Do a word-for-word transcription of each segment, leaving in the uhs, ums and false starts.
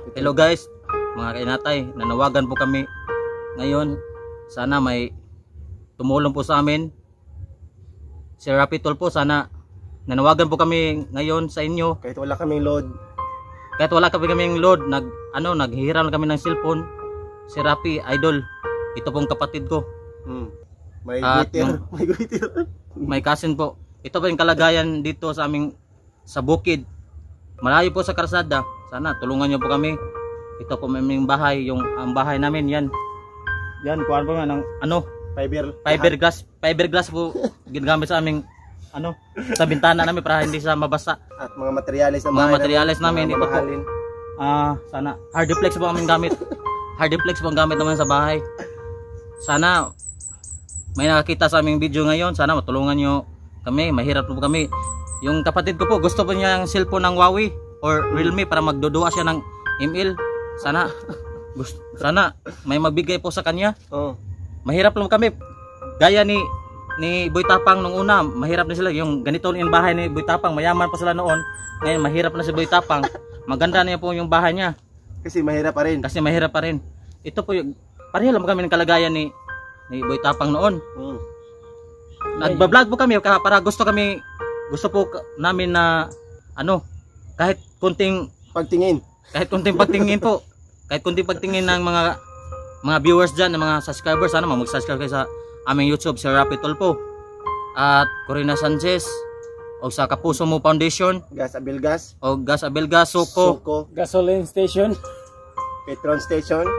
Hello guys, mga kainatay, nanawagan po kami ngayon. Sana may tumulong po sa amin. Si Rapitol po, sana nanawagan po kami ngayon sa inyo. Kahit wala kaming load. Kahit wala kami kaming load, nag ano, naghihiram kami ng cellphone. Si Rapi, idol. Ito pong kapatid ko. Hmm. May At glitter, yung- may glitter. May cousin po. Ito po yung kalagayan dito sa aming sa bukid. Malayo po sa karsada. Sana tulungan niyo po kami. Ito po may aming bahay, yung ang bahay namin yan. Yan, kuhaan po nga ng ano, Fiber. fiberglass, fiberglass po ginagamit sa aming ano, sa bintana namin para hindi siya mabasa. At mga materyales ng Mga bahay materyales namin, mga ito po. mamahalin. Ah, sana hardiplex po aming gamit. Hardiplex po ang gamit naman sa bahay. Sana may nakakita sa aming video ngayon, sana matulungan niyo kami, mahirap po kami. Yung kapatid ko po, gusto po niya yung cellphone ng Huawei or Realme para magdudua siya ng email. Sana gusto, sana may magbigay po sa kanya. Oh. Mahirap lang kami. Gaya ni ni Boy Tapang nung una, mahirap na sila. Yung ganito yung bahay ni Boy Tapang, mayaman pa sila noon. Ngayon mahirap na si Boy Tapang. Maganda na po yung bahay niya. Kasi mahirap pa rin. Kasi mahirap pa rin. Ito po yung pareho lang kami ng kalagayan ni ni Boy Tapang noon. Hmm. Nagba-vlog po kami para gusto kami gusto po ka- namin na ano, kahit kunting Pagtingin. kahit kunting pagtingin po. Kahit kunting pagtingin ng mga mga viewers diyan, ng mga subscribers, sana mag-subscribe kayo sa aming YouTube, si Rapitol po. At Corina Sanchez o sa Kapuso Mo Foundation Gas Abilgas. o Gas Abelga Suko. Suko. Gasoline station. Petron Station.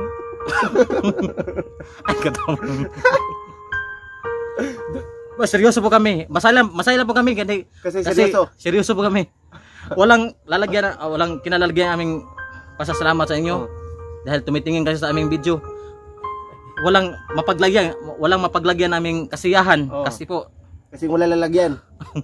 Ay, katawang. Ba, seryoso po kami. Masaya, masaya lang po kami kasi, Kasi kasi seryoso. seryoso po kami. Walang lalagyan, ah, walang kinalalagyan aming pasasalamat sa inyo Oh. dahil tumitingin kasi sa aming video. Walang mapaglagyan, walang mapaglagyan naming kasiyahan Oh. kasi po Kasi wala lalagyan.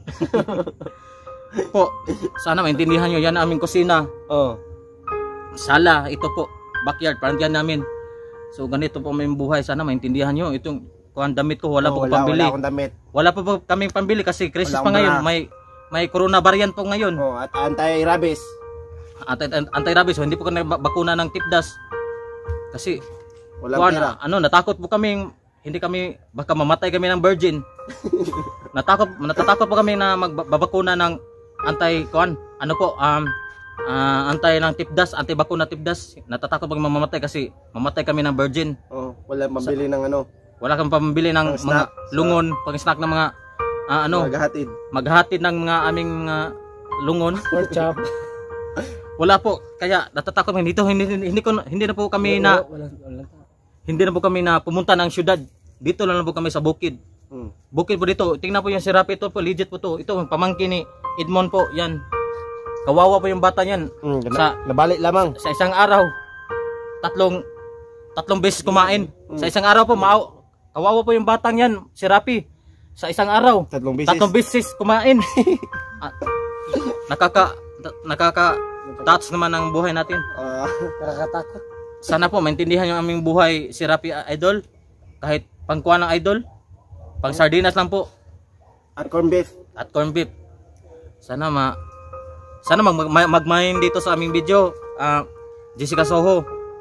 po sana maintindihan niyo, yan ang aming kusina, Oh. sala, ito po backyard, parang yan namin. So ganito po may buhay, sana maintindihan niyo. Itong kuan damit ko wala Oh, po ko wala, pambili. wala akong damit. Wala pa po kaming pambili kasi crisis Wala pa akong ngayon. bra. May may corona variant po ngayon. Oh, at anti-rabies. Anti anti-rabies, so hindi po kami bakuna ng tipdas. Kasi Walang kuwan, pera. ano, natakot po kami, hindi kami baka mamatay kami ng virgin. natakot natatakot po kami na magbabakuna ng anti kuan, ano po, um ah, anti ng tipdas, anti bakuna tipdas. Natatakot pag mamamatay kasi mamatay kami ng virgin. Oh, wala mabili ng ano. Wala kang pambili ng Pang mga snack. lungon, pang snack ng mga ah, ano, Maghahatid. maghatid ng mga aming mga lungon. Pork chop. Wala po, kaya natatakot kami dito. Hindi, hindi, hindi, ko, hindi na po kami na Wala, wala. hindi na po kami na pumunta ng syudad. Dito lang na po kami sa bukid. Hmm. Bukid po dito. Tingnan po yung si Rapito po, legit po to. Ito pamangkin ni Edmond po, yan. Kawawa po yung bata niyan. Hmm. Sa Nabalik lamang. sa isang araw, tatlong tatlong beses kumain. Sa isang araw po, maaw. Kawawa po yung batang yan, si Rapi. Sa isang araw, Tatlong beses. tatlong beses kumain. Ah, nakaka nakaka touch naman ang buhay natin. Ah, Nakakatakot. Sana po maintindihan yung aming buhay si Rapi Idol. Kahit pangkuha ng idol, pang sardinas lang po at corn beef. at corn beef. Sana ma sana mag, mag, magmain dito sa aming video. Ah, Jessica Soho.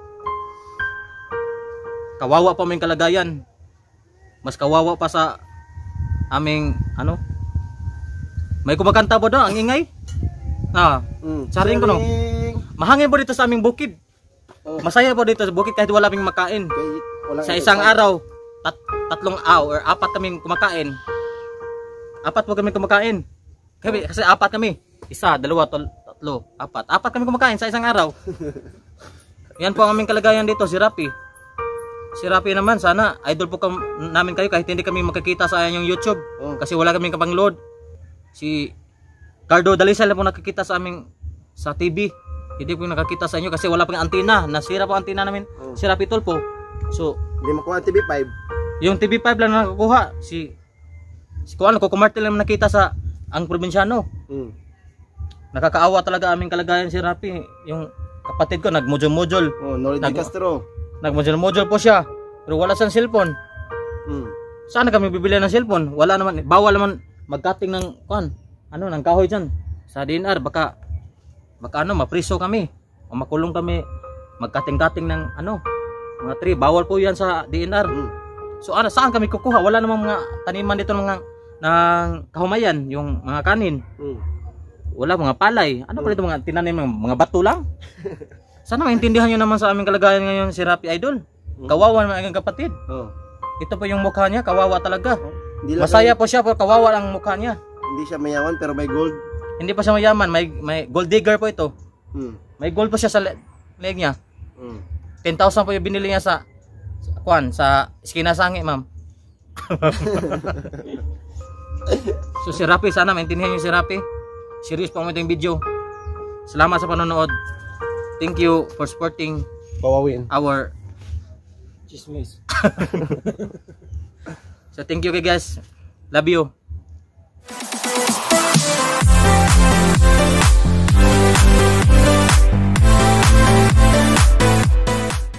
Kawawa pa aming kalagayan. Mas kawawa pa sa aming ano? May kumakanta po doon, ang ingay. Ah, Hmm. Saring ko, no? Saring. mahangin po dito sa aming bukid. Oh. Masaya po dito sa bukid kahit wala kaming makain. Kahit walang Sa isang ito. araw, tat tatlong aw or apat kaming kumakain. Apat po kami kumakain. Kami, kasi apat kami. Isa, dalawa, tol, tatlo, apat. Apat kami kumakain sa isang araw. Yan po ang aming kalagayan dito, si Rapi. Si Rapi naman, sana idol po kam namin kayo kahit hindi kami makikita sa inyong YouTube. Oh. Kasi wala kaming kapang-load. Si Cardo Dalisal na po nakikita sa aming sa T V. Hindi po nakakita sa inyo kasi wala pang antena. Nasira po ang antena namin. Oh. Si Rapi Tulpo. So, Hindi makuha ang T V five. yung T V five lang na nakakuha. Si si Kuan ko kumartel lang nakita sa ang probinsyano. Hmm. Nakakaawa talaga aming kalagayan si Rapi. Yung kapatid ko nagmodule-module. Oh, Nori Nag- Castro. Nagmodule-module po siya. Pero wala siyang cellphone. Hmm. Saan kami bibili ng cellphone? Wala naman. Bawal naman magkating ng kuan. Ano, ng kahoy diyan. Sa D N R baka baka ano, mapriso kami o makulong kami magkating-kating ng ano, mga tree. Bawal po yan sa D N R. Mm. So ano, saan kami kukuha? Wala namang mga taniman dito ng mga ng kahumayan, yung mga kanin. Mm. Wala, mga palay. Ano pa dito mga tinanim, mga, mga bato lang? Sana maintindihan nyo naman sa aming kalagayan ngayon si Rapi Idol. Kawawa naman ang kapatid. Oh. Ito po yung mukha niya, kawawa talaga. Hindi lang Masaya po siya pero kawawa ang mukha niya. Hindi siya mayaman pero may gold. Hindi pa siya mayaman, may may gold digger po ito. Mm. May gold po siya sa le- leg niya. Mm. ten thousand po yung binili niya sa, sa kwan, sa Esquina Sangi, ma'am. So si Rapi, sana maintindihan niyo si Rapi. Serious po mo itong video. Salamat sa panonood. Thank you for supporting Pawawin. our. Chismis. So thank you guys. Love you.